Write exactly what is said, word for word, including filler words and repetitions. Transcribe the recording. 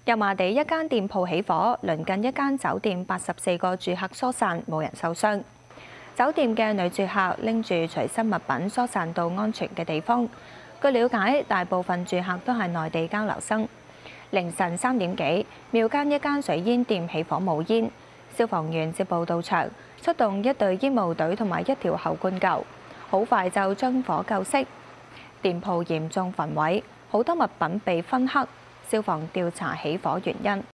油麻地一間店鋪起火，鄰近一間酒店八十四個住客疏散，冇人受傷。酒店嘅女住客拎住隨身物品疏散到安全嘅地方。據了解，大部分住客都係內地交流生。凌晨三點幾，廟間一間水煙店起火冒煙，消防員接報到場，出動一隊煙霧隊同埋一條喉灌救，好快就將火救熄。店鋪嚴重焚毀，好多物品被燻黑，消防調查起火原因。